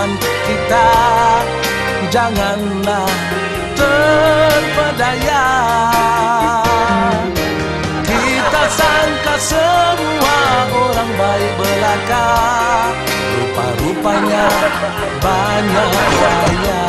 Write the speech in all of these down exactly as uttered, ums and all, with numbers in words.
teman kita. Janganlah terpedaya. Kita sangka semua orang baik belaka, rupa-rupanya banyak gaya.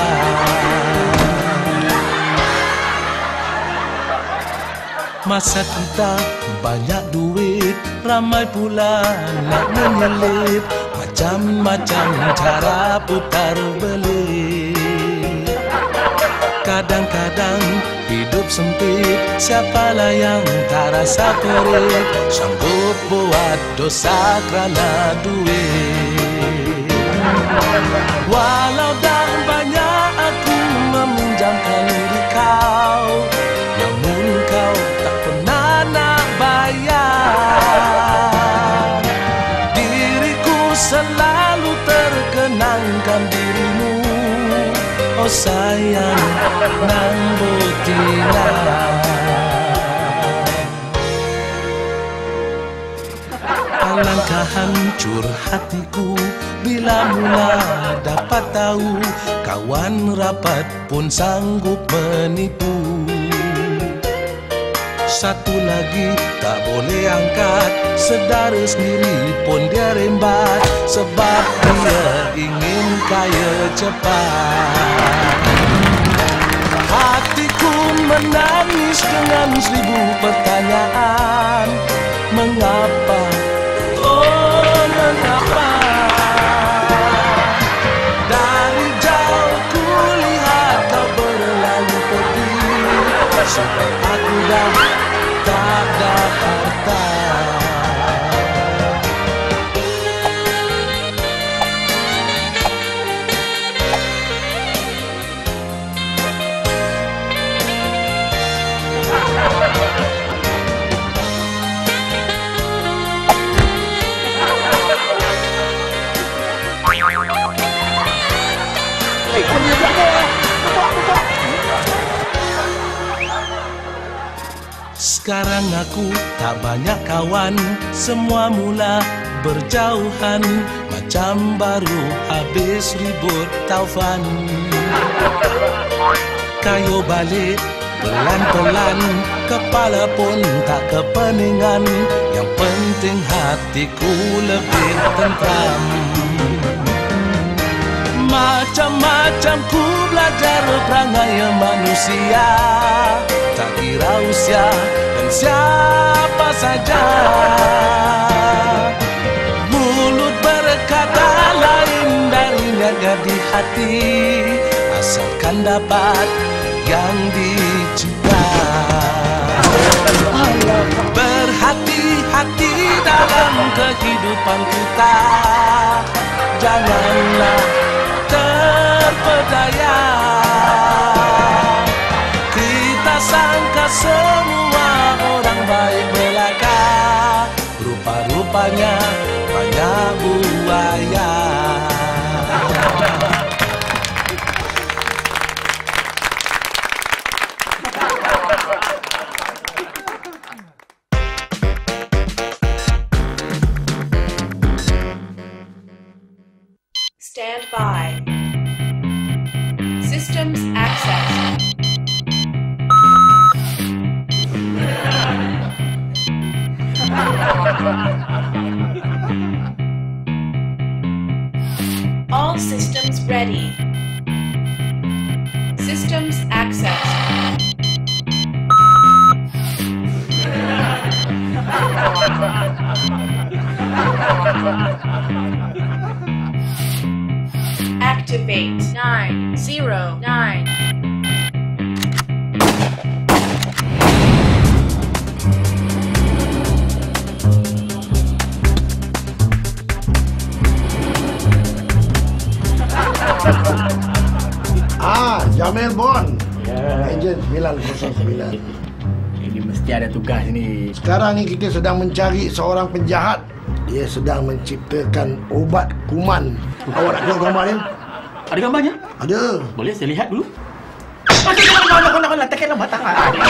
Masa kita banyak duit, ramai pula nak menyelip, macam-macam cara putar belit. Kadang-kadang hidup sempit, siapalah yang tak rasa perit, sanggup buat dosa kerana duit. Walau dah banyak aku meminjamkan di kau, namun kau tak pernah nak bayar. Diriku selalu terkenangkan dirimu, oh sayang nang butina. Alangkah hancur hatiku bila mula dapat tahu kawan rapat pun sanggup menipu. Satu lagi tak boleh angkat, saudara sendiri pun dia rembat, sebab dia ingin kaya cepat. Hatiku menangis dengan seribu pertanyaan. Mengapa? Oh mengapa? Dari jauh ku lihat kau berlalu pergi, sampai aku dah tak ada harta. Sekarang aku tak banyak kawan, semua mula berjauhan, macam baru habis ribut taufan. Kayu balik pelan-pelan, kepala pun tak kepeningan, yang penting hatiku lebih tentram. Macam-macam ku belajar perangai manusia, tak kira usia dan siapa saja. Mulut berkata lain dari niatnya di hati, asalkan dapat yang dicita. Berhati-hati dalam kehidupan kita, janganlah terpedaya. Kita sangka semua orang baik belaka, rupa-rupanya banyak buaya. Stand by. Systems access. All systems ready. Systems access. Activate nine zero nine. Ah, Jamil Bond. Ya. Ejen sembilan kosong sembilan. Ini mesti ada tugas ni. Sekarang ni kita sedang mencari seorang penjahat. Dia sedang menciptakan ubat kuman. Awak nak tengok gambar dia? Ada gambarnya? Ada. Boleh saya lihat dulu? Jangan, jangan, jangan, letakkan matang.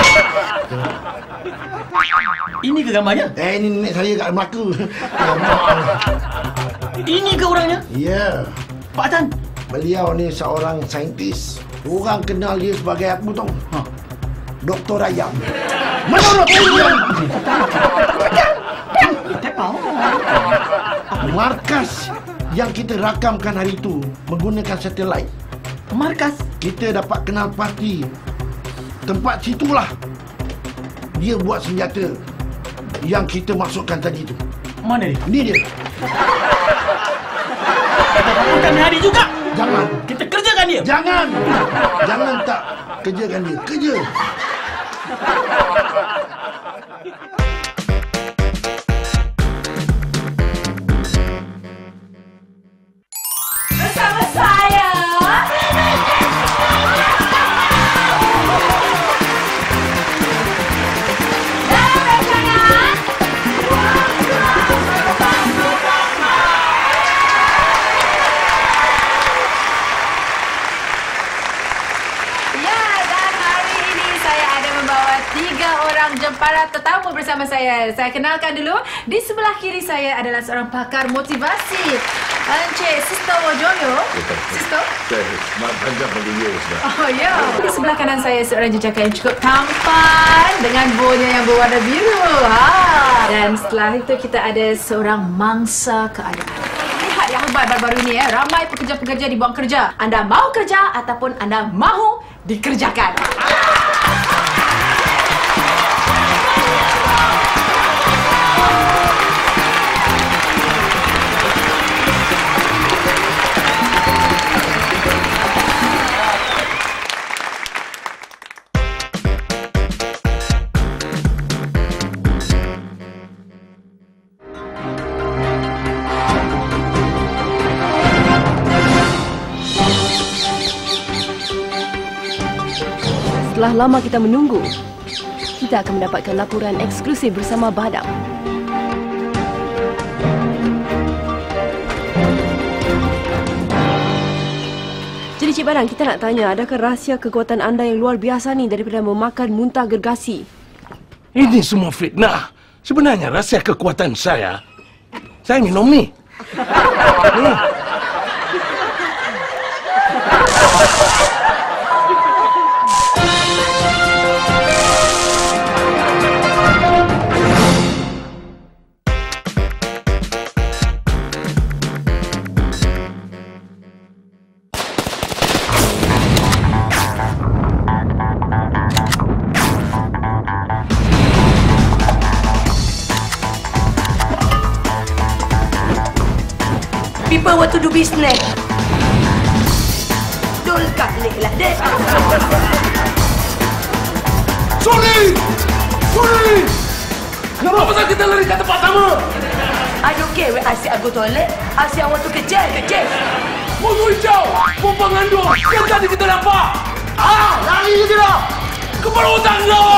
Ini ke gambarnya? Eh, ini nenek saya kat Melaka. Ini ke orangnya? Ya. Pak Tan, Beliau ni seorang saintis. Orang kenal dia sebagai apa tahu? Ha. Doktor Ayam. Mana Doktor Ayam? Tak tahu. Markas yang kita rakamkan hari itu menggunakan satelit. Markas. Kita dapat kenal pasti tempat situlah dia buat senjata yang kita masukkan tadi tu. Mana dia? Ni dia. Kita lakukan hari juga. Jangan. Kita kerjakan dia. Jangan. Jangan tak kerjakan dia. Kerja. Bersama saya. Dalam rancangan. Ya, dan hari ini saya ada membawa tiga orang jempara tetamu bersama saya. Saya kenalkan dulu. Di sebelah kiri saya adalah seorang pakar motivasi, Encik Sisto Wojoyo. Sisto? Mak panjang pada dia sudah. Oh ya. Di sebelah kanan saya seorang jejaka yang cukup tampan dengan baunya yang berwarna biru. Ha. Dan setelah itu kita ada seorang mangsa keadaan. Lihat yang hebat baru-baru ini ya. Ramai pekerja-pekerja dibuang kerja. Anda mahu kerja ataupun anda mahu dikerjakan. Setelah lama kita menunggu, kita akan mendapatkan laporan eksklusif bersama Badang. Jadi Cik Badang, kita nak tanya, adakah rahsia kekuatan anda yang luar biasa ni daripada memakan muntah gergasi? Ini semua fitnah. Sebenarnya rahsia kekuatan saya, saya minum ni. Ni. People want to do business. Don't cut late like that. Suli! Suli! Kenapa pasal kita lari kat tempat sama? I don't care when I say I go toilet. I say I want to kerja, kerja. Musuh hijau! Pompa ngandung! Yang tadi kita nampak! Ah! Lari je tidak! Kepala otak kau!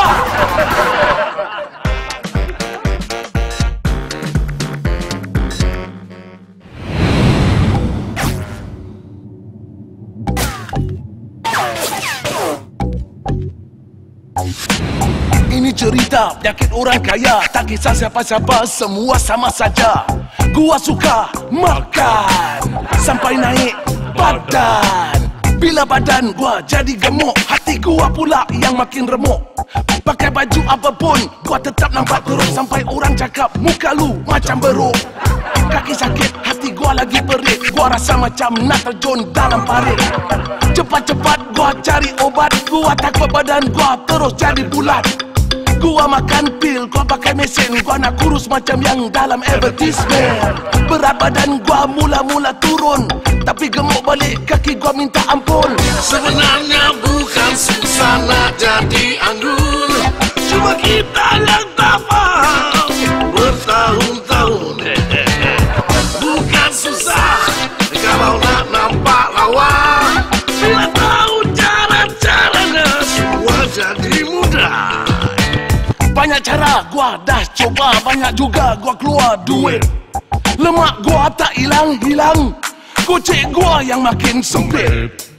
Ini cerita penyakit orang kaya. Tak kisah siapa-siapa, semua sama saja. Gua suka makan sampai naik badan. Bila badan gua jadi gemuk, hati gua pula yang makin remuk. Pakai baju apapun, gua tetap nampak teruk. Sampai orang cakap muka lu macam beruk. Kaki sakit, hati gua lagi perit. Gua rasa macam nak terjun dalam parit. Cepat-cepat gua cari obat. Gua takut badan gua terus jadi bulat. Gua makan pil, gua pakai mesin. Gua nak kurus macam yang dalam advertisement. Berat badan gua mula-mula turun, tapi gemuk balik kaki gua minta ampun. Sebenarnya bukan susah nak jadi anggun. Cuma kita yang tak faham bertahun-tahun. Bukan susah kalau nak nampak lawan. Bila tahu cara-caranya, semua jadi mudah. Banyak cara gua dah coba, banyak juga gua keluar duit. Lemak gua tak hilang-hilang, kucing gua yang makin sempit.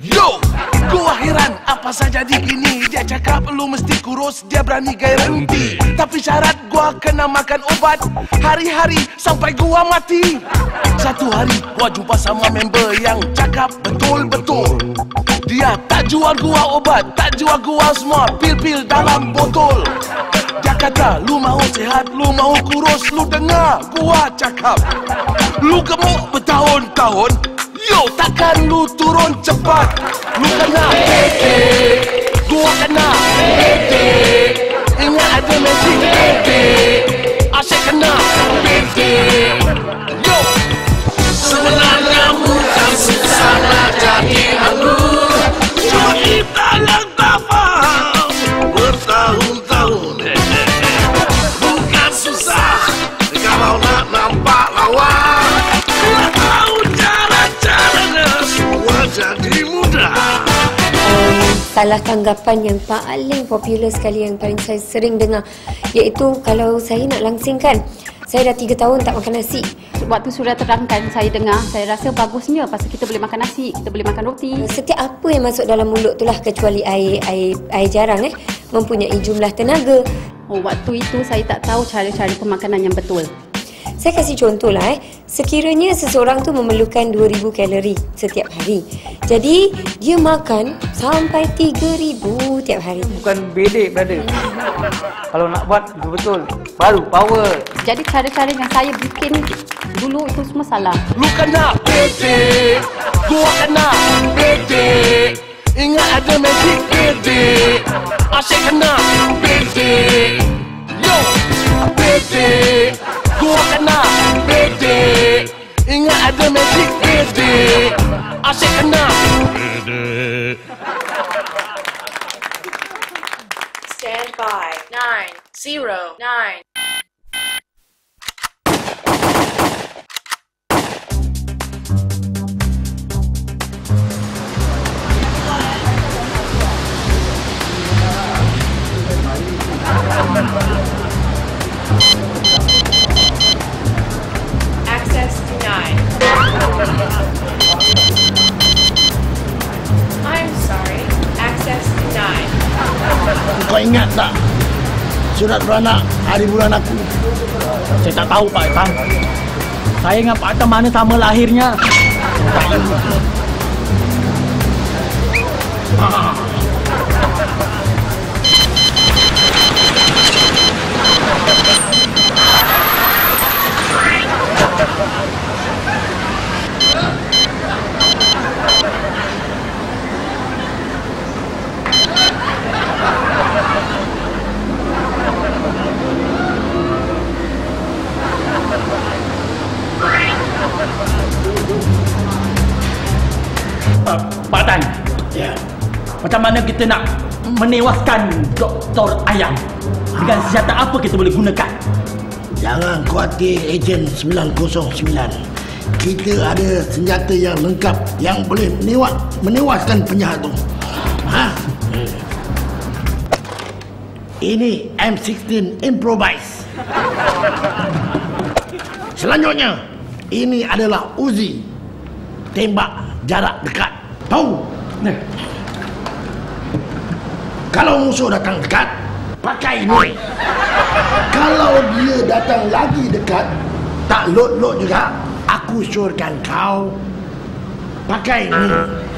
Yo, gua heran apa saja di gini. Dia cakap lu mesti kurus, dia berani garanti. Tapi syarat gua kena makan obat hari-hari sampai gua mati. Satu hari gua jumpa sama member yang cakap betul-betul. Dia tak jual gua obat, tak jual gua semua pil-pil dalam botol. Dia kata, lu mau sehat, lu mau kurus, lu dengar gua cakap. Lu gemuk bertahun-tahun, yo takkan lu turun cepat. Lu kena P D, gua kena P D. Ingat ada magic P D, asyik kena P D. Yo, Sebenarnya bukan susah nak jadi anggur, cuma kita yang tak faham bertahun-tahun. Bukan susah kalau nak nampak lawan, bila tahu cara-caranya semua jadi mudah. Um, salah tanggapan yang paling popular sekali, yang paling saya sering dengar, iaitu kalau saya nak langsingkan, saya dah tiga tahun tak makan nasi. Waktu sudah terangkan, saya dengar, saya rasa bagusnya pasal kita boleh makan nasi, kita boleh makan roti. Setiap apa yang masuk dalam mulut itulah, kecuali air air air jarang eh mempunyai jumlah tenaga. Oh, waktu itu saya tak tahu cara-cara pemakanan yang betul. Saya kasih contoh lah eh. Sekiranya seseorang tu memerlukan dua ribu kalori setiap hari. Jadi, dia makan sampai tiga ribu tiap hari. Bukan bedek, brother. Kalau nak buat betul-betul, baru power. Jadi cara-cara yang saya bikin dulu itu semua salah. lu kena P D, gua kena P D. Ingat ada magic P D, asyik kena P D. Yo, P D, gua kena P D. Ingat ada magic P D, asyik kena P D. Stand by. Nine, zero, nine. Access denied. I'm sorry. Access denied. Kau ingat tak surat beranak hari bulan aku? Saya tak tahu Pak Ipang. Saya dengan Pak Atam mana sama lahirnya. Pak Tan, Ya. macam mana kita nak menewaskan Doktor Ayam? Dengan senjata apa kita boleh gunakan? Jangan khawatir, Ejen sembilan kosong sembilan. Kita ada senjata yang lengkap yang boleh menewas, menewaskan penjahat tu. Ha? Ini M sixteen Improvise. Selanjutnya, ini adalah Uzi, tembak jarak dekat. Tahu? Nah, Kalau musuh datang dekat, pakai ini. Kalau dia datang lagi dekat, tak lot-lot juga, aku syorkan kau pakai ini.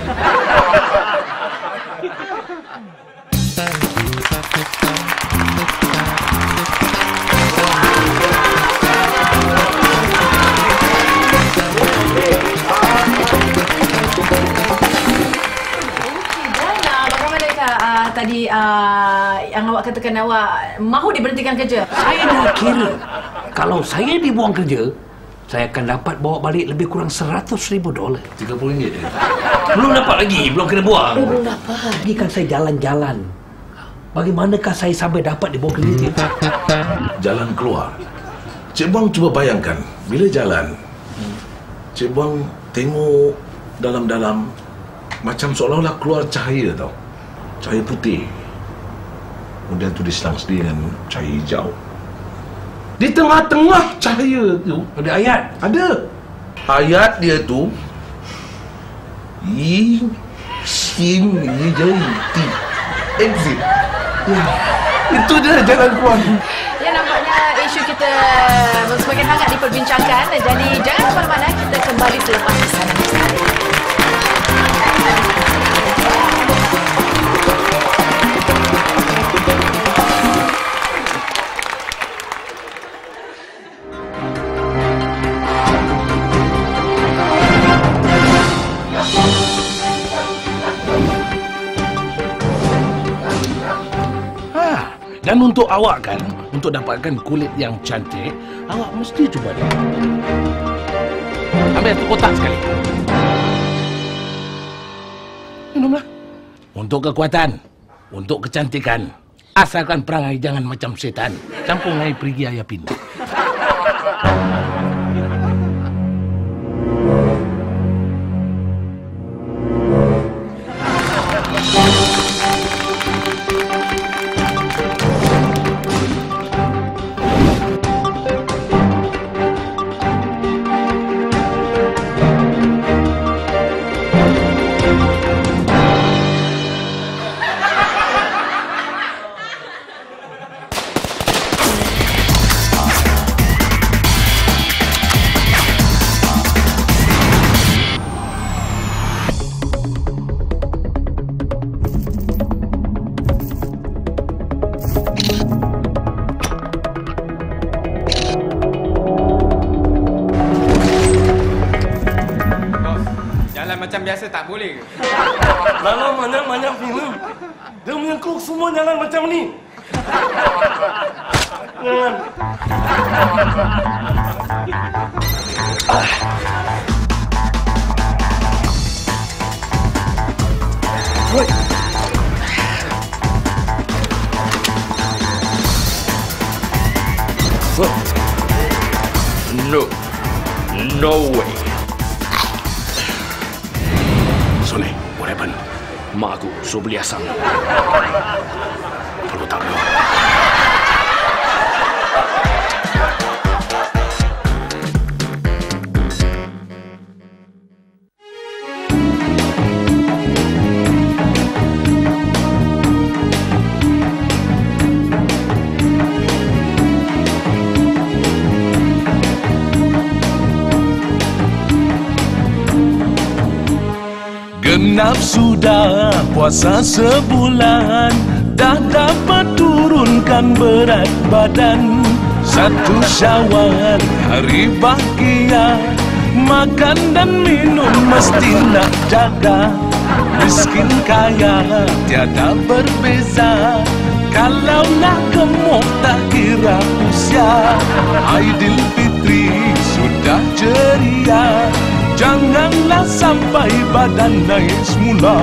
Tadi uh, yang awak katakan awak mahu diberhentikan kerja. Saya dah kira. Kalau saya dibuang kerja, saya akan dapat bawa balik lebih kurang seratus ribu dolar. tiga puluh ringgit je. Belum dapat lagi, belum kena buang. Oh, belum dapat. Lagi kan saya jalan-jalan. Bagaimanakah saya sampai dapat dibawa kerja? Jalan keluar. Cik Buang cuba bayangkan, bila jalan, Cik Buang tengok dalam-dalam macam seolah-olah keluar cahaya tau. Cahaya putih. Kemudian tu diselang sendiri dengan cahaya hijau. Di tengah-tengah cahaya tu Ada ayat. ada ayat dia tu, I Sini jadi T. Exit. Ya. Itu dia jalan keluar. Ya, nampaknya isu kita semakin hangat diperbincangkan. Jadi jangan ke mana-mana, kita kembali selepas pesanan bersama. Dan untuk awak kan, untuk dapatkan kulit yang cantik, awak mesti cuba dia. Ambil satu kotak sekali. Minumlah. Untuk kekuatan, untuk kecantikan, asalkan perangai jangan macam setan. Campur air perigi ayah pintu. Macam biasa tak boleh ke? Lalu mana-mana film. Dia punya kru semua jalan macam ni. Jangan. Ah. Woi. No. No way. Sone, what happened? Mak aku suruh beli asam. Kalau tak keluar. Genap sudah puasa sebulan, dah dapat turunkan berat badan. Satu Syawal hari bahagia, makan dan minum mesti nak jaga. Miskin kaya tiada berbeza, kalau nak gemuk tak kira usia. Aidilfitri sudah ceria, janganlah sampai badan naik semula.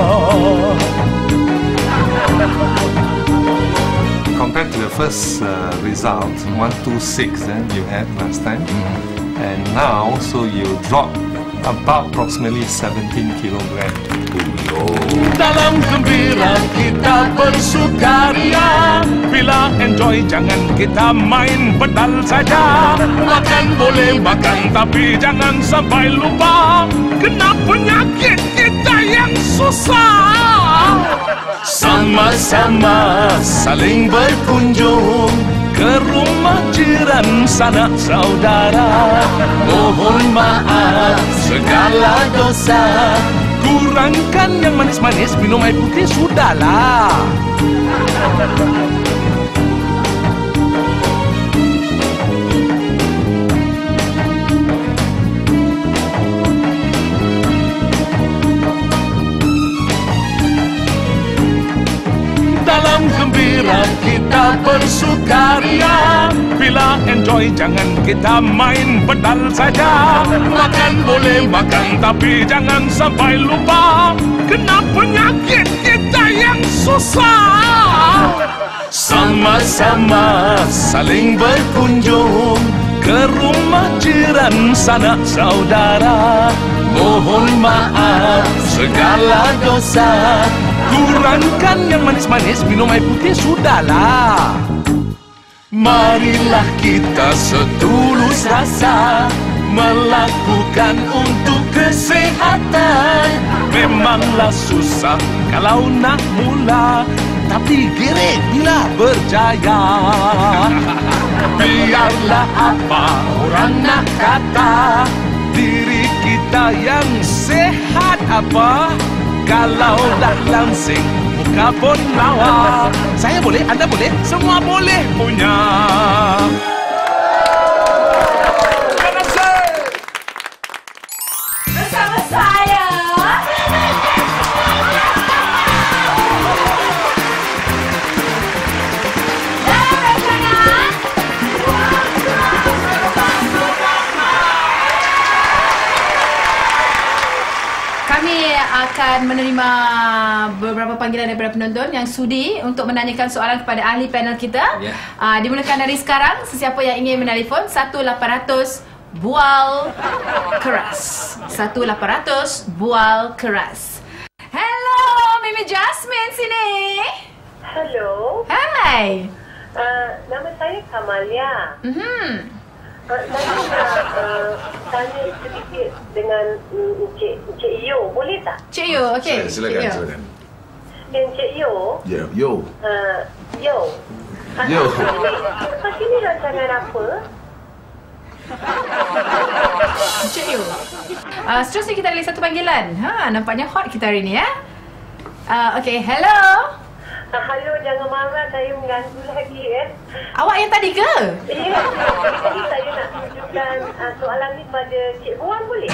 Compared to the first uh, result, one two six eh, you had last time, mm-hmm. and now so you drop about approximately seventeen kilogram. Dalam gembira kita bersukaria, bila enjoy jangan kita main pedal saja. Makan boleh makan tapi jangan sampai lupa, kena penyakit kita yang susah. Sama-sama saling berkunjung ke rumah jiran sanak saudara. Mohon maaf segala dosa, kurangkan yang manis-manis, minum air putih sudahlah. Dalam gembira kita bersukaria, bila enjoy jangan kita main pedal saja. Makan boleh makan tapi jangan sampai lupa, kena penyakit kita yang susah. Sama-sama saling berkunjung ke rumah jiran sanak saudara. Mohon maaf segala dosa, kurangkan yang manis-manis, minum air putih sudahlah. Marilah kita setulus rasa melakukan untuk kesehatan. Memanglah susah kalau nak mula, tapi girik bila berjaya. Biarlah apa orang nak kata, diri kita yang sehat apa. Kalau dah langsing, muka pun lawa. Saya boleh, anda boleh, semua boleh punya. Bersama saya kami akan menerima beberapa panggilan daripada penonton yang sudi untuk menanyakan soalan kepada ahli panel kita. Yeah. Uh, dimulakan dari sekarang. Sesiapa yang ingin menelefon satu lapan kosong kosong bual keras. satu lapan kosong kosong bual keras. Hello, Mimi Jasmine sini. Hello. Hai. Uh, nama saya Kamalia. Mhm. Uh, saya nak uh, tanya sedikit dengan um, Encik, Encik Yo, boleh tak? Cik Yo, okey. Silakan, Cik Yo. silakan. Encik Yo. Ya, Yo. Uh, Yo. Yo. Lepas ini rancangan apa? Encik Yo. Uh, seterusnya kita ada satu panggilan. Ha, nampaknya hot kita hari ni ya. Uh, okey, hello. Uh, halo, jangan marah saya mengganggu lagi eh. Awak yang tadi ke? Ya, tadi saya nak tunjukkan uh, soalan ni pada Cik Buan boleh?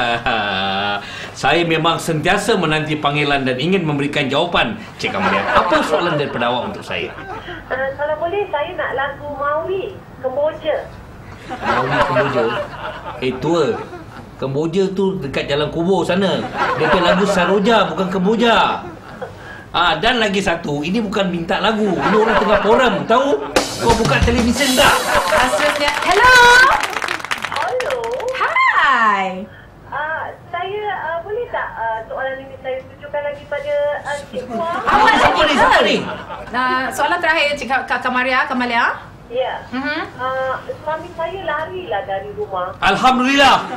Saya memang sentiasa menanti panggilan dan ingin memberikan jawapan, Cik Kamalia. Apa soalan daripada awak untuk saya? Uh, kalau boleh, saya nak lagu Maui, Kemboja. Maui Kemboja? Eh, tua. Kemboja tu dekat Jalan Kubur sana. Dia tu lagu Saroja, bukan Kemboja. Ah, dan lagi satu, ini bukan minta lagu. Ini orang tengah forum, tahu? Kau buka televisyen tak? Seterusnya, hello. Hello. Hai. Uh, saya uh, boleh tak uh, soalan ini saya tunjukkan lagi pada uh, Cik Buan? Awak siapa ni? Siapa ni? Uh, soalan terakhir Cik Kak Kamalia, Kamalia. Ya. Mhm. Uh, suami saya larilah dari rumah. Alhamdulillah.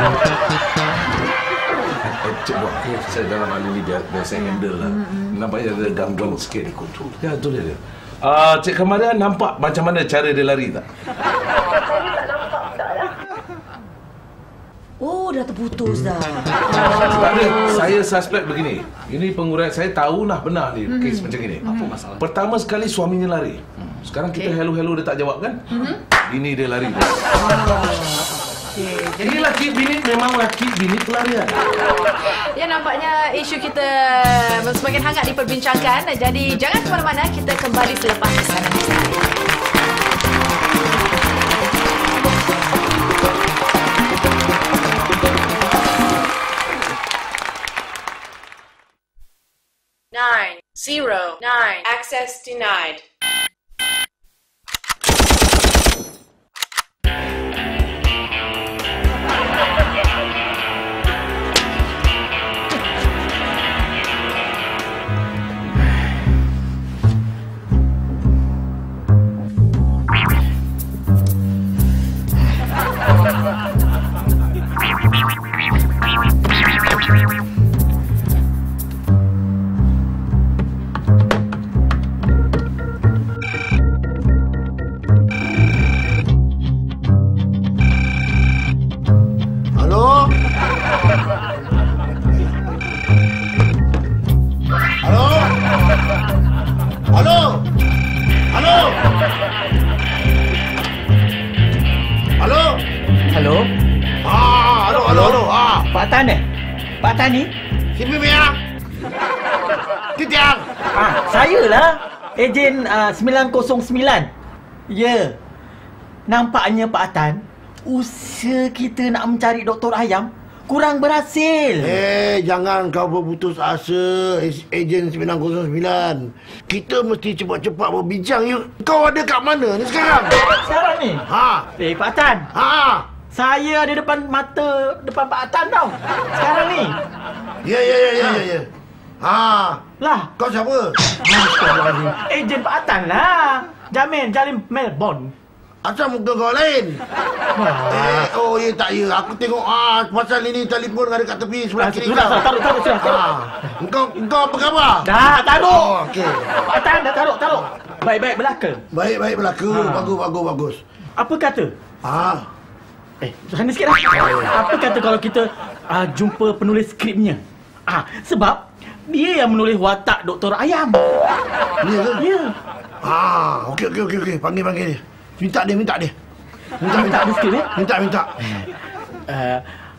Cik Buat, saya dalam hal ini biar, biar saya handle lah. Nampaknya ada gangguan sikit. Ya, tu dia. Uh, Cik Kamalia nampak macam mana cara dia lari tak? Saya tak nampak tak lah. Oh, dah terputus dah. Tak ada, saya suspect begini. Ini penguraian, saya tahu lah benar ni Mhm. kes macam ini. Apa masalah? Pertama sekali suaminya lari. Sekarang kita hello-hello dia tak jawab kan? Mhm. Bini dia lari. Okay, Jadi laki bini memang laki bini pelarian. Ya, nampaknya isu kita semakin hangat diperbincangkan. Jadi jangan ke mana-mana, kita kembali selepas pesanan ini. Nine, zero, nine. Access denied. Halo? Halo? Halo? Halo? Halo? Halo? Ah, halo, halo, halo. Ah, Pak Tan eh? Pak Tan ni? si Mimiang. Titiang. Ah, saya lah. Ejen uh, sembilan kosong sembilan. Ya. Nampaknya Pak Tan, usaha kita nak mencari Doktor Ayam kurang berhasil. Eh, jangan kau berputus asa, Ejen sembilan kosong sembilan. Kita mesti cepat-cepat berbincang. You, kau ada kat mana ni sekarang? Sekarang ni? Ha. Eh, Pak Tan. Ha. Saya ada depan mata depan Pak Tan tau. Sekarang ni. Ya, ya, ya, ya, ya. ya. Ha. Lah. Kau siapa? Astagfirullahaladzim. Ejen Pak Tan lah. Jamin, Jalim Melbourne. Asal muka kau lain? Eh, oh Eh tak ya, aku tengok ah pasal ini telefon ada kat tepi sebelah kiri. Sudah, sudah, taruh, taruh, sudah. Ah. Engkau engkau apa khabar? Dah, taruh. Oh, okey. Pak Atan dah taruh, taruh. Baik-baik belaka. Baik-baik belaka. Ha. Bagus, bagus, bagus. Apa kata? Ah. Eh, sana sikit lah. Apa kata kalau kita uh, jumpa penulis skripnya? Ah, sebab dia yang menulis watak Doktor Ayam. Ya ke? Ya. Ah, okey okey okey okey. Panggil panggil dia. Minta dia, minta dia. Minta minta dia skrip eh? Minta minta. Uh,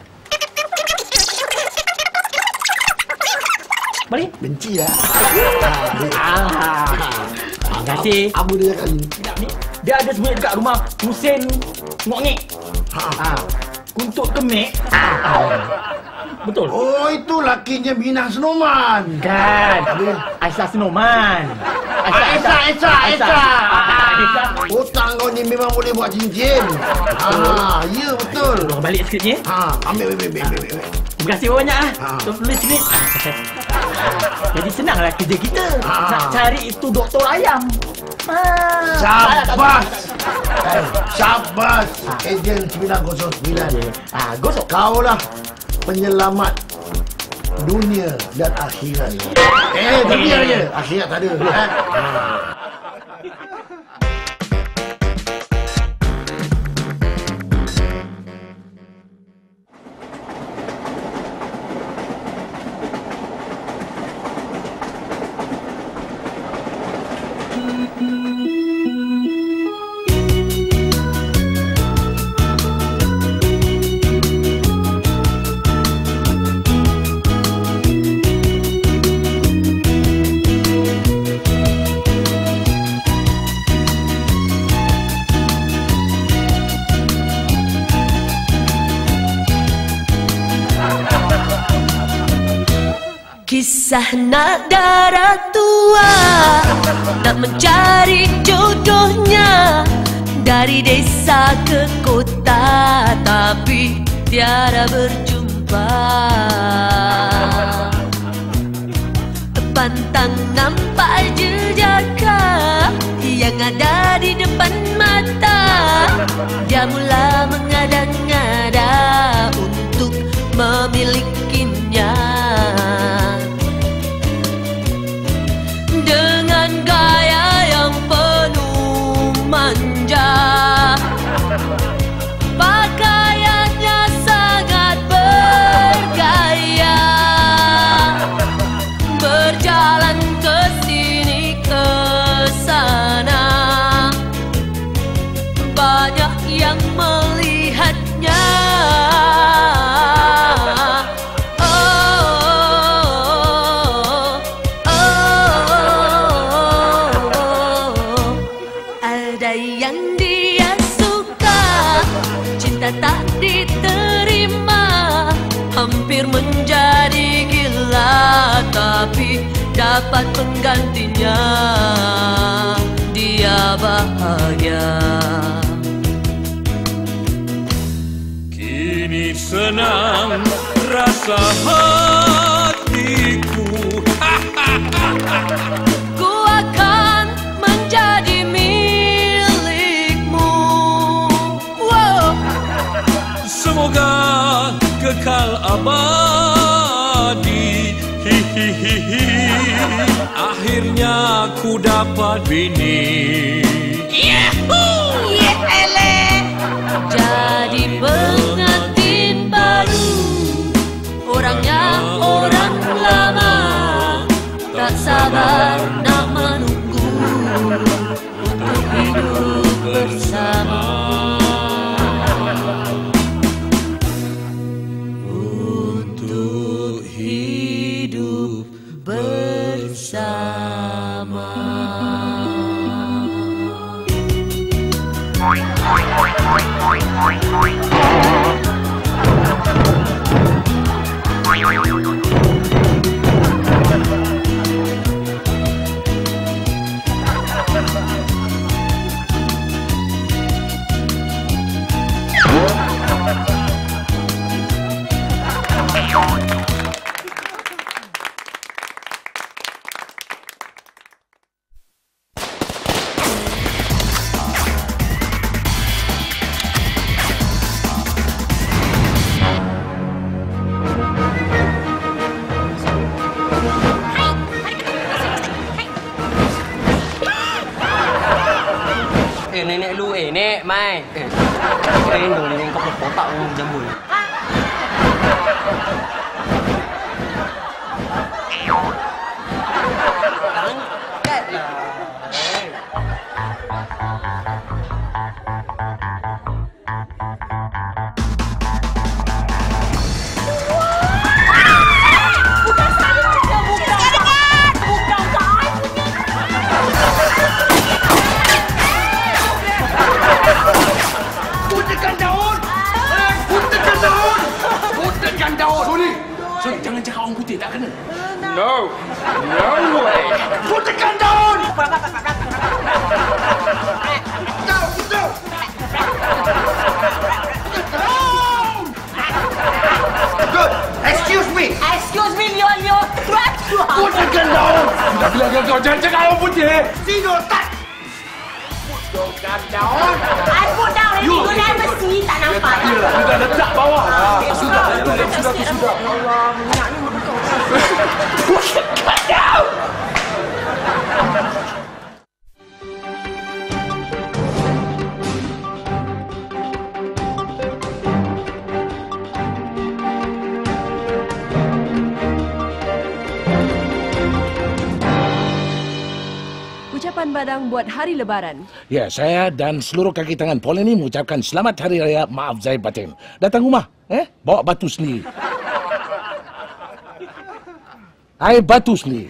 Balik. Benci lah. Ah. Terima kasih. Apa dia kali ni? Dia ada sebenarnya dekat rumah Husin Ngok-ngik. Ha. Ha. Kuntut kemek. Ha. Betul. Oh, itu lakinya Minah Senoman. Kan. Aisyah Senoman. Aisyah, Aisyah, Aisyah. Otak kau ni memang boleh buat cincin. Ah, ya betul. Tolong balik skripnya. Ha, ambil, ambil, ambil, ambil. Terima kasih banyak ah. Untuk tulis skrip. Jadi senanglah kerja kita. Nak cari itu Doktor Ayam. Ah, Syabas. Eh, syabas. Ejen sembilan kosong sembilan. Ah, gosok. Kaulah penyelamat dunia dan akhirat. Eh, dunia je. Akhirat tak ada. Eh? Kisah nak darah tua, nak mencari jodohnya, dari desa ke kota tapi tiada berjumpa. Pantang nampak jejaka yang ada di depan mata. Dia mula mengada-ngada untuk memilikinya. Dengan gaya yang penuh manja, pakaiannya sangat bergaya, berjalan ke sini ke sana, banyak yang melihatnya. Tak diterima, hampir menjadi gila, tapi dapat penggantinya. Dia bahagia. Kini senang rasa hatiku. Ku akan menjadi milikmu. Wow. Semoga kekal abadi. Hihihihi. Akhirnya ku dapat bini. Yahoo! Yeele! Jadi pengantin baru, orangnya orang lama, tak sabar nak menunggu untuk hidup bersama. nenek lu. Eh, Nek, Mai. Eh, keren tu nenek kau potak orang jambul. Sorry, jangan cakap orang putih, tak kena. No. No way. Putihkan daun! Daun, daun! Daun! Good. Excuse me. Excuse me, Leo, Leo. Putihkan daun! Sudah bilang kau jangan cakap orang putih. Sino, tak! Putihkan daun! I put down and you never see, tak nampak. Yelah, dia dah letak bawah. Sudah, sudah, sudah, sudah. Ya Allah, minyak ni bukan kau. Putihkan daun! Ucapan badang buat hari Lebaran. Ya, saya dan seluruh kaki tangan Pol ini mengucapkan selamat hari raya, maaf zahir batin. Datang rumah, eh? Bawa batu sendiri. Air batu sendiri.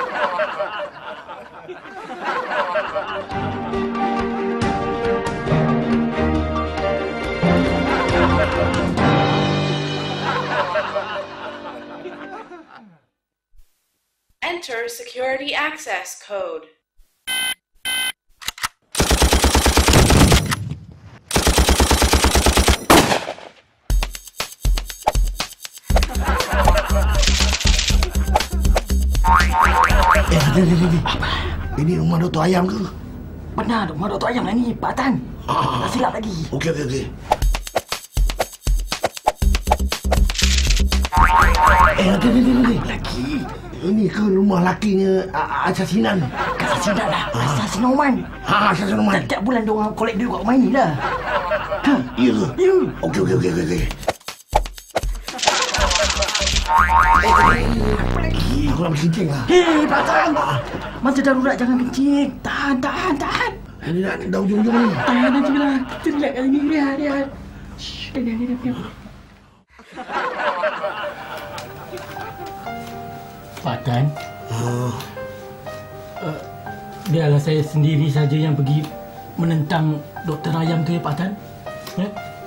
Enter security access code. Eh, ni, ni, ni. Ini rumah Doktor Ayam ke? Benar, rumah Doktor Ayam lah ni, Pak Tan. Ah. Tak silap lagi. Okey, okey, okey. Eh, ni, ni, ni, ni. Lagi. Ini ke rumah lakinya Asasinan? Asasinan lah. Asasinoman. Ha, Asasinoman. Setiap bulan diorang collect duit kat rumah ni lah. Ha? Ya ke? Ya. Okey, okey, okey, okey. Aku nak berkencing lah. Hei, Pak Tan. Masa darurat jangan kencing. Tahan, tahan, tahan. Ini nak dah ujung-ujung ni. Tahan nanti lah. Kita relax kali ni. Rehat, rehat. Shh, rehat, rehat, rehat. Pak Tan. Oh. Uh, biarlah saya sendiri saja yang pergi menentang Doktor Ayam tu ya, Pak Tan. Ya?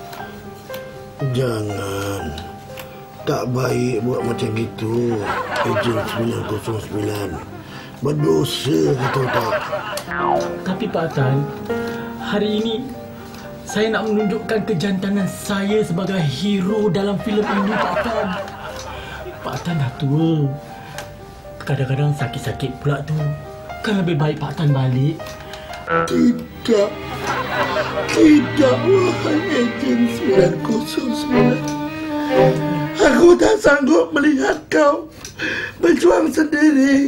Jangan. Tak baik buat macam gitu. Ejen sembilan kosong sembilan. Berdosa kata tak. Tapi Pak Tan, hari ini saya nak menunjukkan kejantanan saya sebagai hero dalam filem ini, Pak Tan. Pak Tan dah tua. Kadang-kadang sakit-sakit pula tu. Kan lebih baik Pak Tan balik. Tidak. Tidak, wahai Ejen sembilan kosong sembilan. Aku tak sanggup melihat kau berjuang sendiri.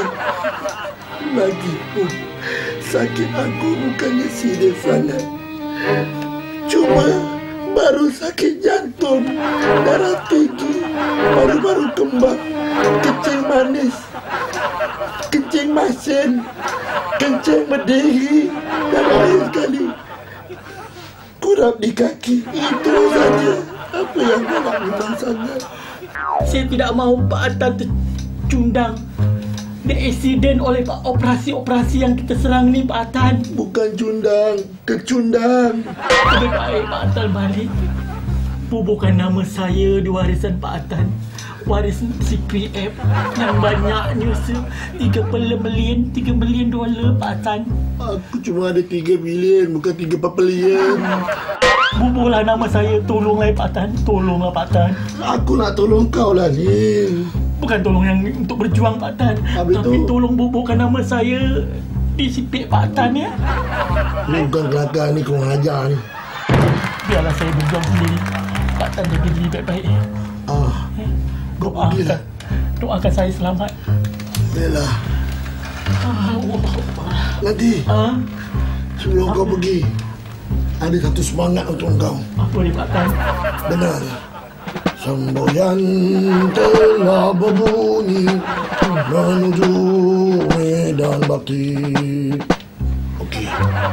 Lagipun, sakit aku bukannya serius sangat. Cuma baru sakit jantung, darah tinggi, baru-baru kembang, kencing manis, kencing masin, kencing berdiri, dan lain sekali. Kurap di kaki, itu saja. Apa yang kau nak minta sangat? Saya tidak mahu Pak Tan tercundang, diaksiden oleh operasi-operasi yang kita serang ni, Pak Tan. Bukan cundang, kecundang. Lebih baik Pak Tan balik. Bubuhkan nama saya di warisan Pak Tan. Waris C P F yang banyaknya tiga puluh million, tiga million dolar, Pak Tan. Aku cuma ada tiga bilion, bukan tiga papelion. Bubuhlah nama saya, tolonglah Pak Tan. Tolonglah Pak Tan. Aku nak tolong kau lah ni. Bukan tolong yang untuk berjuang Pak Tan. Habis tapi tu, tolong bubuhkan nama saya di C P F Pak Tan ya. Ni bukan kelakar ni, kau ajar ni. Biarlah saya berjuang sendiri. Pak Tan jaga diri baik-baik. Ah, kau pergilah. Doakan saya selamat. Yalah. Ah, Nanti. Ah? Sebelum kau pergi, ada satu semangat untuk kau. Apa ni Pak Tan? Benar. Semboyan telah berbunyi menuju medan bakti. Okey.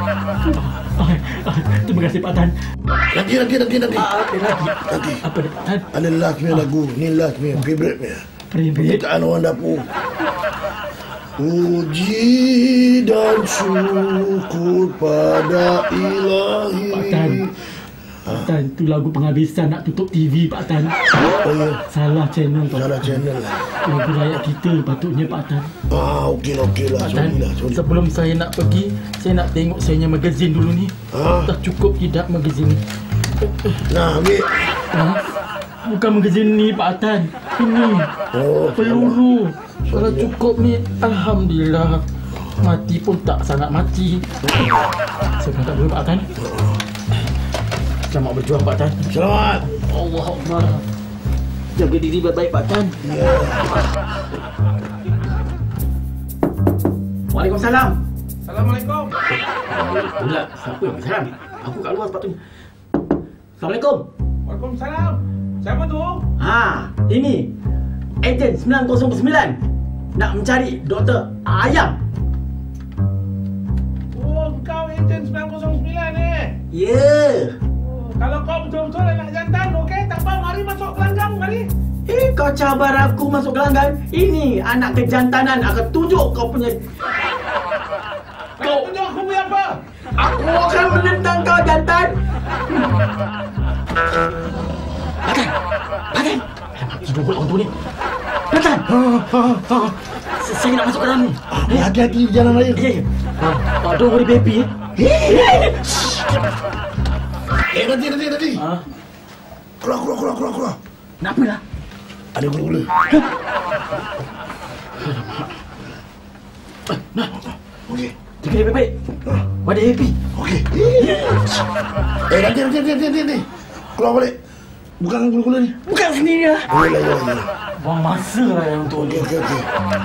Terima kasih Pak Tan. Nanti, nanti, nanti, nanti. Ah, ada lagi. Nanti. Apa ni Pak Tan? Ada last punya lagu. Ni last punya favourite punya. Permintaan orang dapur. Puji dan syukur pada Ilahi. Pak Tan. Pak Tan, tu lagu penghabisan nak tutup T V Pak Tan. Oh ya. Salah channel Pak. Salah channel lah. Lagu rakyat kita patutnya Pak Tan. Ah, okey lah, okey lah. Pak Tan, lah, sebelum saya nak pergi, saya nak tengok saya punya magazin dulu ni. Ha? Dah cukup tidak magazin ni? Nah, ambil. Ha? Bukan magazin ni Pak Tan. Ini. Oh, peluru. Kalau cukup ni, Alhamdulillah. Mati pun tak sangat mati. Saya berangkat dulu Pak Tan. Selamat berjuang Pak Tan. Selamat. Allah Akbar. Jaga diri baik-baik Pak Tan. Ya. Waalaikumsalam. Assalamualaikum. Pula, siapa yang bersalam? Aku kat luar sepatutnya. Assalamualaikum. Waalaikumsalam. Siapa tu? Ha, ini Ejen sembilan kosong sembilan nak mencari Doktor Ayam. Oh, kau ejen sembilan kosong sembilan eh? Ya. Yeah. Kalau kau betul-betul anak jantan, okey, tak apa, mari masuk gelanggang, mari. Eh, kau cabar aku masuk gelanggang? Ini anak kejantanan akan tunjuk kau punya... Kau tunjuk aku punya apa? Aku akan menentang kau, jantan. Patan, Patan. Tidur pula orang tu ni. Patan. Saya nak masuk ke dalam ni. Hati-hati di jalan raya. Ya, ya. Tak ada orang baby eh. Eh, nanti, nanti, nanti. Ha? Keluar, keluar, keluar, keluar, keluar. Kenapa lah? Ada gula-gula. Nah, okey. jaga dia baik-baik. Wadah happy. Okey. Eh, nanti, nanti, nanti, nanti, nanti. Keluar balik. Bukan gula-gula ni. Bukan sendiri lah. Oh, ya, ya, ya. Buang masa lah yang untuk Okey, okey, okey.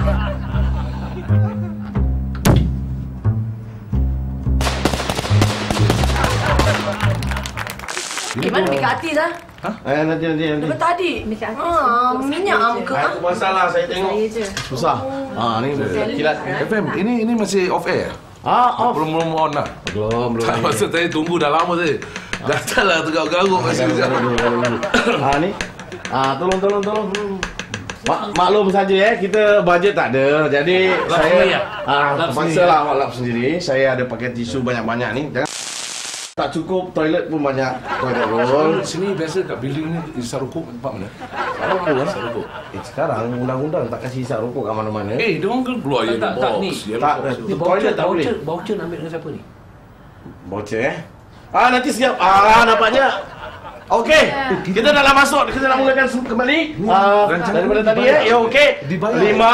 Eh, mana minyak hati dah? Ha? Eh, nanti, nanti, nanti. Daripada tadi. Minyak hati. Ah, minyak angka. Itu masalah saya tengok. Saya je. Susah. Ah, ni kilat. F M, ini ini masih off air. Ah, off. Belum belum on lah. Belum, belum. Tak, maksud saya tunggu dah lama tadi. Datanglah tergaruk-garuk masih. Ah, ni. Ah, tolong, tolong, tolong. Mak, maklum saja ya, kita budget tak ada. Jadi lap saya sendiri, ya? ah, Lap terpaksa sendiri. lah awak lap sendiri. Saya ada pakai tisu banyak-banyak ni. Jangan tak cukup, toilet pun banyak. Toilet roll. Sini biasa kat building ni isap rokok tempat mana? Isap rokok kan? Isap rokok. Eh, sekarang undang-undang tak kasih isap rokok kat mana-mana. Eh, dia orang kan keluar je Tak, tak, ni. Tak, Ni toilet voucher, tak boleh. voucher, voucher nak ambil dengan siapa ni? Voucher eh? Ah, nanti siap. Ah, nampaknya. Okey, kita dah lah masuk. Kita nak mulakan kembali. Ah, daripada tadi ya. Ya, okey. Lima.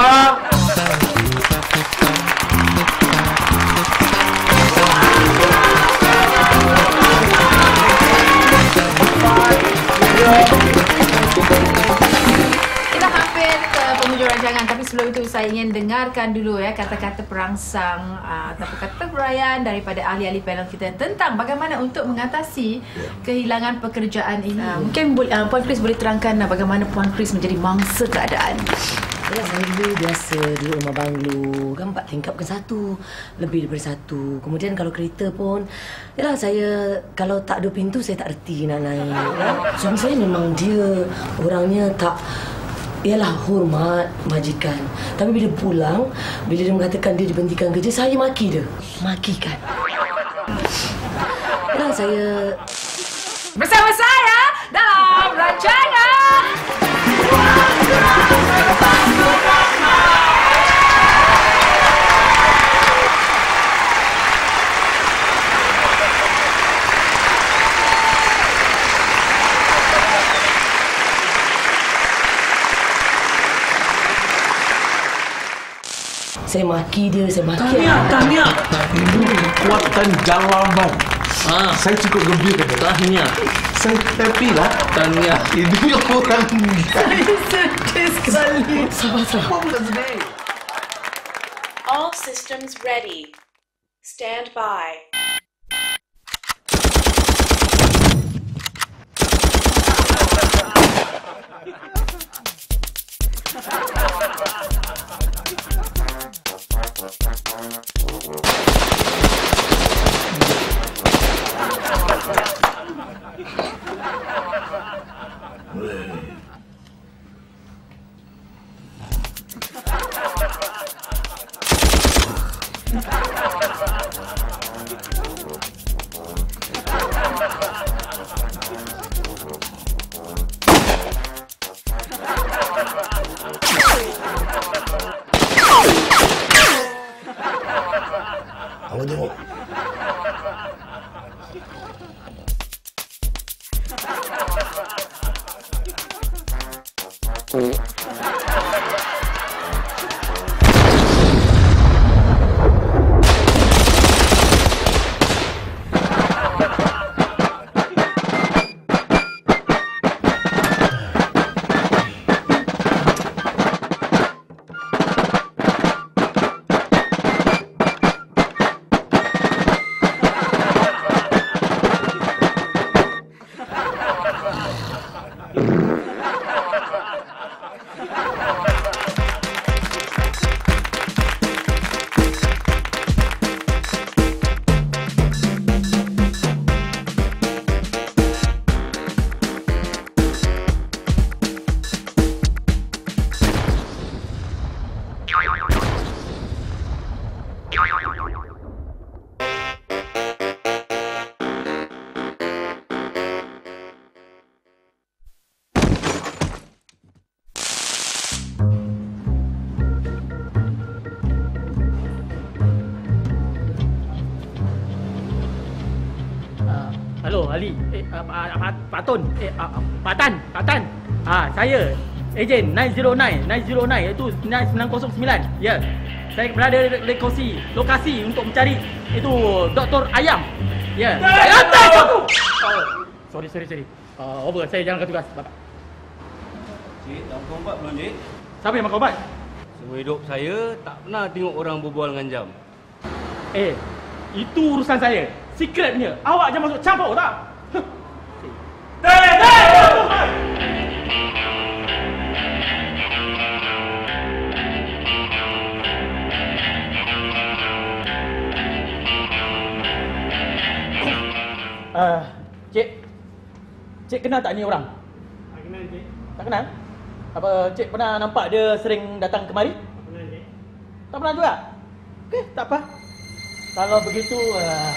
Kita hampir ke penghujung rancangan, tapi sebelum itu saya ingin dengarkan dulu ya kata-kata perangsang uh, ataupun kata perayaan daripada ahli-ahli panel kita tentang bagaimana untuk mengatasi kehilangan pekerjaan ini. Uh, mungkin boleh, uh, Puan Chris boleh terangkan uh, bagaimana Puan Chris menjadi mangsa keadaan. Ya, saya dulu biasa duduk rumah banglo kan, empat tingkap ke satu, lebih daripada satu. Kemudian kalau kereta pun, yalah saya kalau tak ada pintu saya tak reti nak naik. Ya. Suami saya memang dia orangnya tak, ialah hormat majikan. Tapi bila pulang, bila dia mengatakan dia diberhentikan kerja, saya maki dia. Makikan. Yalah saya... Bersama saya dalam rancangan saya maki dia, saya maki. Tahniah, tahniah. Ini kekuatan jalanan. Ah, saya cukup gembira. tahniah. Saya happy lah. Tahniah. Ini orang Saya sedih sekali. Sabar-sabar. All systems ready. Stand by. Apa tu? Halo, Ali. Eh, uh, Pak, Pak, Pak Tun. Eh, uh, Pak Tan. Pak Tan. Ah, saya. Ejen nine zero nine. nine zero nine iaitu nine kosong sembilan. Ya. Saya berada di lokasi, lokasi untuk mencari itu Doktor Ayam. Ya. Saya atas aku. Oh, sorry, sorry, sorry. Uh, over. Saya jalankan tugas, Bapak. Cik, tak makan ubat belum, Cik? Siapa yang makan ubat? Seumur hidup saya tak pernah tengok orang berbual dengan jam. Eh, itu urusan saya. Secret punya. Awak jangan masuk campur, tak? Dek, dek! Uh, Cik. Cik kenal tak ni orang? Tak kenal, Cik. Tak kenal? Apa Cik pernah nampak dia sering datang kemari? Tak kenal, Cik. Tak pernah juga? Okey, tak apa. Kalau begitu, uh,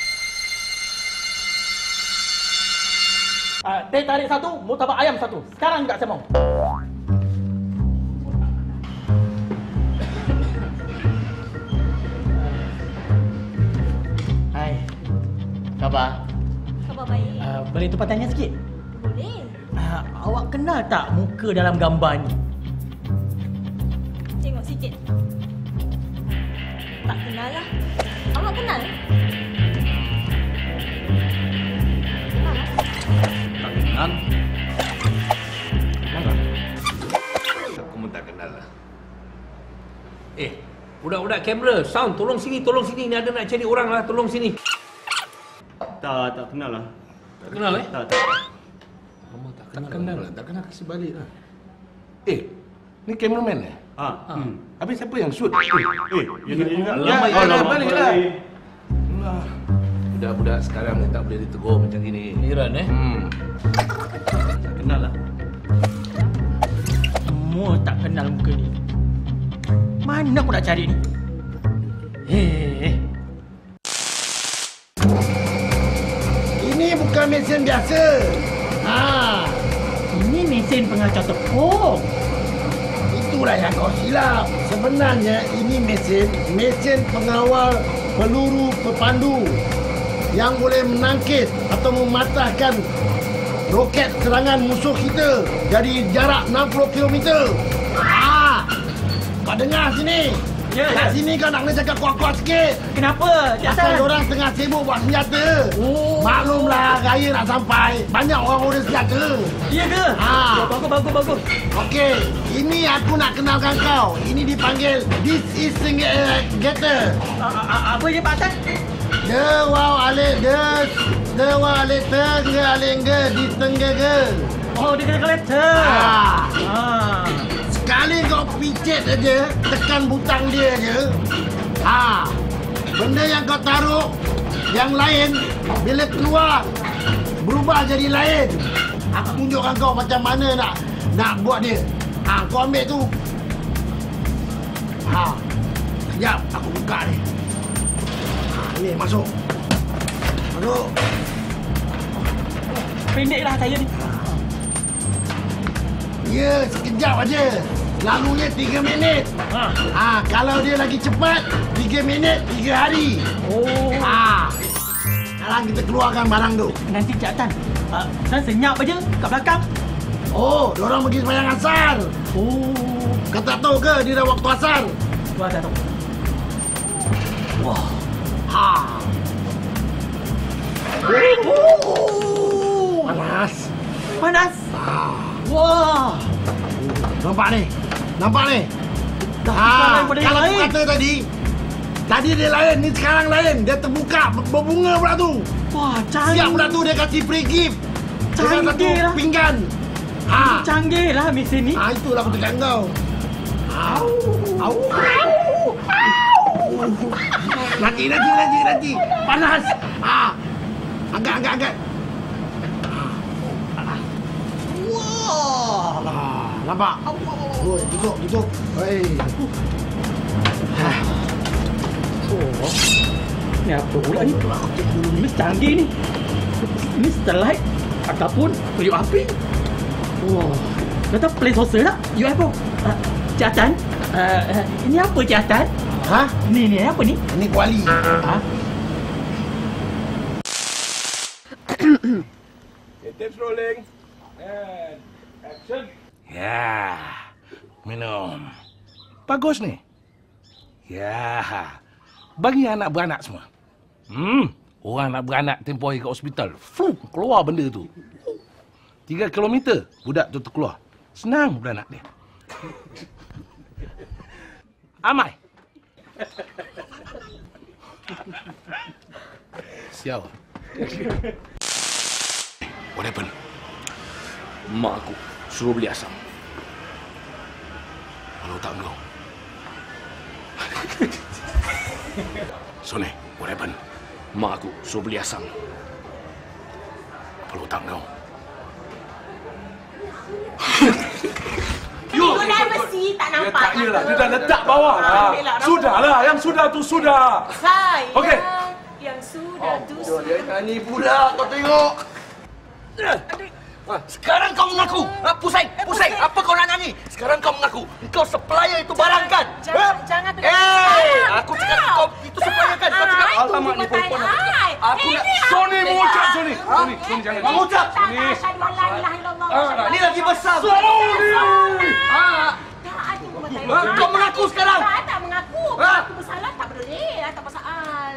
uh, teh tarik satu, murtabak ayam satu. Sekarang juga saya mau. Hai. Khabar? Khabar baik. Uh, boleh tumpah tanya sikit? Boleh. Uh, awak kenal tak muka dalam gambar ni? Tengok sikit. Tak kenal lah. Awak kenal? Kenal lah. Tak kenal. Kenal lah. Aku pun tak kenal lah. Eh, budak-budak kamera, sound, tolong sini, tolong sini. Ni ada nak cari orang lah, tolong sini. Tak, tak kenal lah. Tak kenal eh? Tak, tak. Mama tak kenal. Tak kenal lah. Tak kenal kasih balik lah. Eh, ni cameraman eh? Ha. Hmm. Habis siapa yang shoot? Eh, eh, ya juga. Ya, Lama, ya, ya, lama, balik lama. lah. Allah. Budak-budak sekarang ni tak boleh ditegur macam gini. Iran eh? Hmm. Tak kenal lah. Semua tak kenal muka ni. Mana aku nak cari ni? Hei. Ini bukan mesin biasa. Ha, ini mesin pengacau tepung. Itulah yang kau silap. Sebenarnya ini mesin mesin pengawal peluru pepandu yang boleh menangkis atau mematahkan roket serangan musuh kita dari jarak enam puluh kilometer. Ha, kau dengar sini. Ya, Kat ya. sini kau nak kena cakap kuat-kuat sikit. Kenapa? Pasal orang tengah sibuk buat senjata. Oh. Maklumlah, raya nak sampai. Banyak orang order senjata. Iya ke? Ha. Ya, bagus, bagus, bagus. Okey, ini aku nak kenalkan kau. Ini dipanggil This is Getter. Apa dia Pak Tan? De wow alik de de wow alik tengge alik ge di tengge ge. Oh, dia kena kolektor. Ha. Ha. Sekali kau picit aja, tekan butang dia aja. Ha. Benda yang kau taruh yang lain bila keluar berubah jadi lain. Aku tunjukkan kau macam mana nak nak buat dia. Ha, kau ambil tu. Ha. Sekejap, aku buka ni. Ha, ni masuk. Masuk. Pendeklah saya ni. Ya, sekejap aja. Lalunya tiga minit. Ha. ha, kalau dia lagi cepat, tiga minit, tiga hari. Oh. Ha. Sekarang kita keluarkan barang tu. Nanti Cik Tan, uh, saya senyap aja kat belakang. Oh, diorang pergi sembahyang asar. Oh. Kau tak tahu ke dia dah waktu asar? Wah, tak tahu. Wah. Ha. Oh. Panas. Panas. Ha. Wah. Nampak ni? Nampak ni? Dah Ha, daripada yang kalau aku lain. kata tadi, tadi dia lain, ni sekarang lain. Dia terbuka, berbunga pula tu. Wah, canggih. Siap pula tu dia kasih free gift. Dengan satu Canggih lah. pinggan. Ha. Canggih lah mesin ni. Ha, itulah aku cakap kau. Au. Au. Lagi, lagi, lagi, lagi. Panas. Ha. Angkat, angkat, angkat. Wah. Nampak? Oh, tutup, tutup. Hei. Oh. Ni apa pula ni? Ini canggih ni. Ini starlight ataupun periuk api. Wah. Kata play saucer tak? You apa? Uh, Cik Tan? Uh, uh, ini apa Cik Tan? Ha? Ni, ni apa ni? Ini kuali. Ha? Tapes rolling. And action. Ya, minum. Bagus ni. Ya, bagi anak beranak semua. Hmm, orang nak beranak tempoh hari ke hospital. Fuh, keluar benda tu. Tiga kilometer, budak tu terkeluar. Senang beranak dia. Amai. Sial. What happened? Mak aku suruh beli asam. Kalau tak kau. Sone, what happened? Mak aku suruh beli asam. Kalau tak kau. Yo, dah mesti tak nampak. Tak yalah, dia dah letak bawah lah. Sudahlah, yang sudah tu sudah. Saya Okey. yang sudah tu Oh, dia nyanyi pula, kau tengok. Sekarang kau mengaku. Ha, pusing, pusing. Apa kau nak nyanyi? Sekarang kau mengaku. Kau supplier itu barang kan? Jangan, jangan tu. Eh, aku cakap kau itu supplier kan? Kau cakap alamak ni perempuan. Aku cakap aku nak Sony mengucap, Sony. Sony, Sony jangan. mengucap. Sony. Ah, ni lagi besar. Sony. Ah, ah, kau mengaku sekarang. Tak, tak mengaku. Ha? Aku bersalah tak boleh. Tak masalah.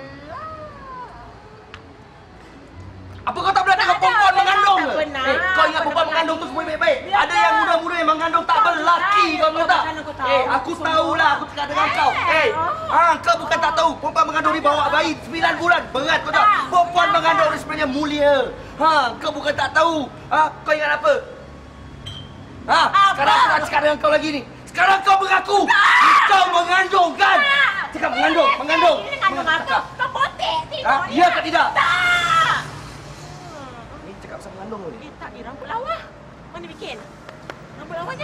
Apa kau tak pernah tengok perempuan mengandung ke? pernah. Eh, kau ingat perempuan mengandung tu semua baik-baik? Ada yang muda-muda yang mengandung tak berlaki, kau tahu tak? Eh, aku tahulah, aku cakap dengan kau. Eh, ah, kau bukan tak tahu. Perempuan mengandung ni bawa bayi sembilan bulan. Berat kau tahu. Perempuan mengandung ni sebenarnya mulia. Ha, kau bukan tak tahu. Ha, kau ingat apa? Ha, sekarang aku nak cakap dengan kau lagi ni. Sekarang kau mengaku. Kau mengandung kan? Cakap mengandung, mengandung. Ini mengandung apa? Kau potek Ha, tengok ya ke tidak? Tak. Ni cakap pasal mengandung ni. Eh, tak, ni rambut lawa. Mana bikin? Rambut lawanya.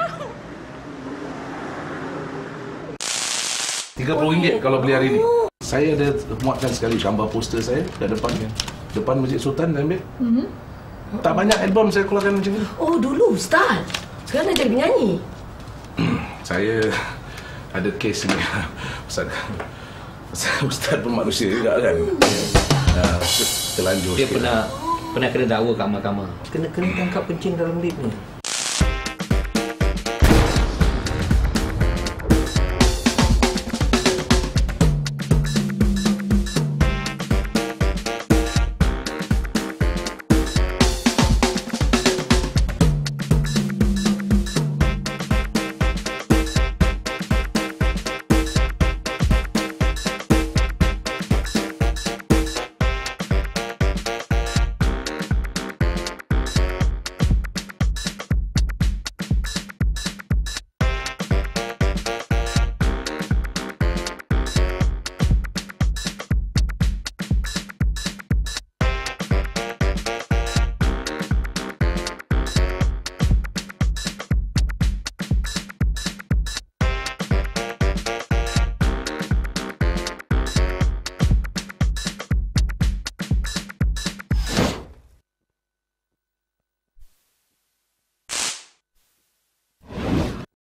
tiga puluh ringgit kalau beli hari ni. Saya ada muatkan sekali gambar poster saya kat depan kan. Depan Masjid Sultan dan ambil. Mhm. Tak banyak album saya keluarkan macam ni. Oh, dulu Ustaz. Sekarang dah jadi penyanyi. Saya ada kes ni. Ustaz. Ustaz pun manusia juga kan. Uh, terlanjur Dia sikit. pernah pernah kena dakwa kat mahkamah. Kena kena tangkap kencing dalam lift ni.